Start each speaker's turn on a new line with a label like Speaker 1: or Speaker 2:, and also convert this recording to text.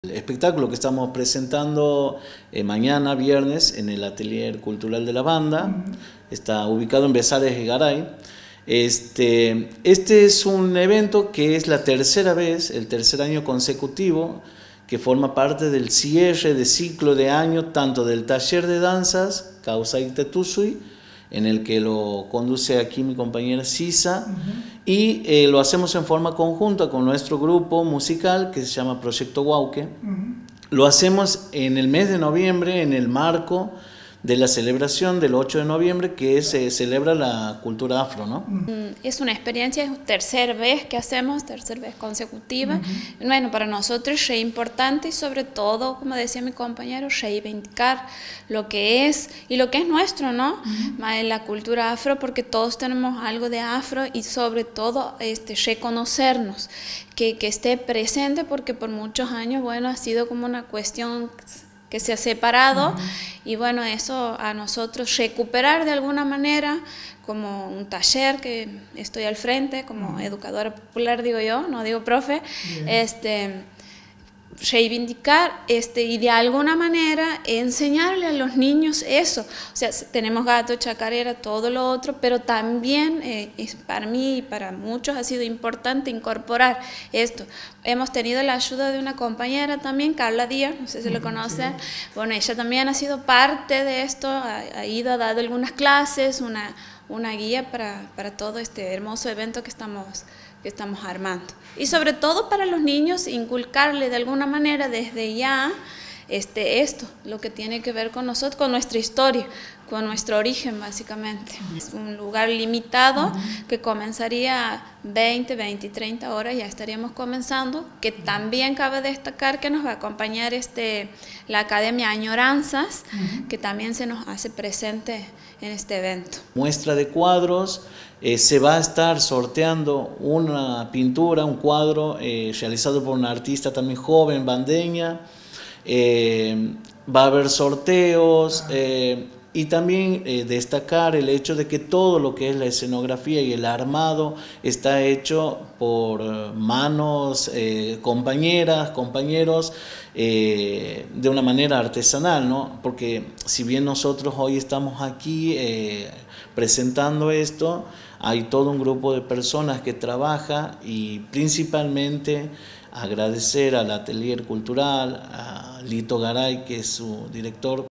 Speaker 1: El espectáculo que estamos presentando mañana viernes en el Atelier Cultural de la Banda está ubicado en Besares de Garay. Este es un evento que es la tercera vez, el tercer año consecutivo, que forma parte del cierre de ciclo de año tanto del taller de danzas Causaite Tusui, en el que lo conduce aquí mi compañera Sisa, y lo hacemos en forma conjunta con nuestro grupo musical que se llama Proyecto Guauque. Lo hacemos en el mes de noviembre, en el marco de la celebración del 8 de noviembre, que se celebra la cultura afro, ¿no?
Speaker 2: Es una experiencia, es tercera vez que hacemos, tercera vez consecutiva. Bueno, para nosotros es importante y sobre todo, como decía mi compañero, reivindicar lo que es y lo que es nuestro, ¿no? La cultura afro, porque todos tenemos algo de afro y sobre todo reconocernos, que esté presente, porque por muchos años, bueno, ha sido como una cuestión que se ha separado y bueno, eso a nosotros recuperar de alguna manera, como un taller que estoy al frente, como educadora popular digo yo, no digo profe, reivindicar y de alguna manera enseñarle a los niños eso. O sea, tenemos gato, chacarera, todo lo otro, pero también para mí y para muchos ha sido importante incorporar esto. Hemos tenido la ayuda de una compañera también, Carla Díaz, no sé si lo conocen. Bueno, ella también ha sido parte de esto, ha ido, ha dado algunas clases, una guía para todo este hermoso evento que estamos armando. Y sobre todo para los niños, inculcarle de alguna manera desde ya esto, lo que tiene que ver con nosotros, con nuestra historia, con nuestro origen básicamente. Es un lugar limitado que comenzaría 20, 20 y 30 horas, ya estaríamos comenzando, que también cabe destacar que nos va a acompañar la Academia Añoranzas, que también se nos hace presente en este evento.
Speaker 1: Muestra de cuadros, se va a estar sorteando una pintura, un cuadro realizado por una artista también joven, bandeña. Va a haber sorteos y también destacar el hecho de que todo lo que es la escenografía y el armado está hecho por manos, compañeras, compañeros, de una manera artesanal, ¿no? Porque si bien nosotros hoy estamos aquí presentando esto, hay todo un grupo de personas que trabaja y principalmente agradecer al Atelier Cultural, a Lito Garay, que es su director,